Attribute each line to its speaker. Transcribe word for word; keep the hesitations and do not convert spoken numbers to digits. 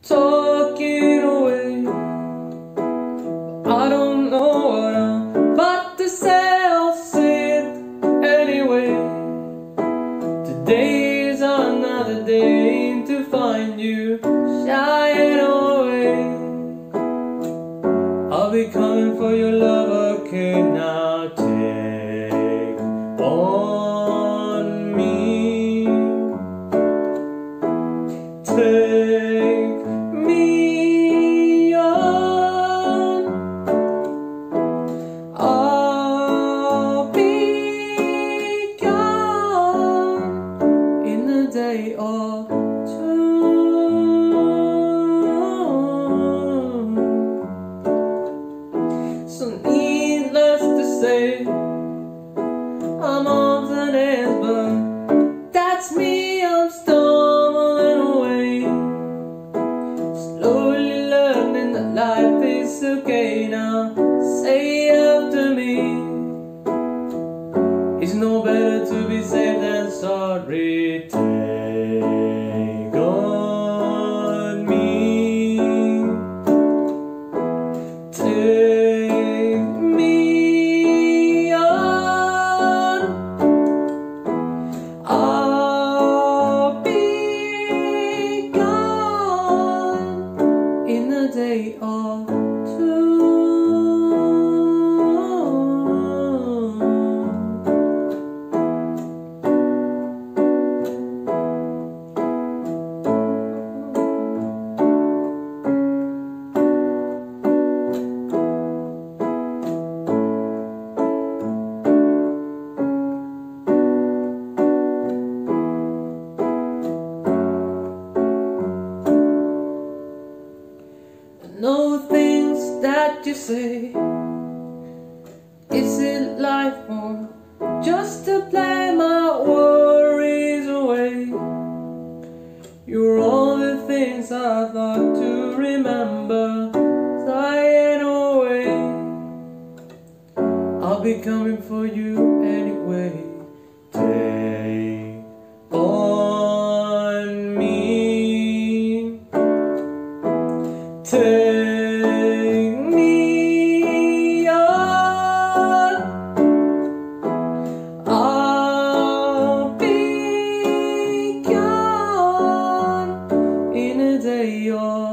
Speaker 1: talking away. I don't know what I'm about to say, I'll say it anyway. Today is another day to find you shying away. I'll be coming for your love, okay, now take on me. Take me on. I'll be gone in a day or two. So needless to say, I'm on the end, but that's me, I'm stumbling away. Slowly learning that life is okay now. Say after me, it's no better to be safe than sorry. Take on me. Take me on. I'll be gone in a day or two. Know things that you say. Is it life or just to play my worries away? You're all the things I thought to remember, flying away. I'll be coming for you anyway. Take on me. Take me on. I'll be gone in a day or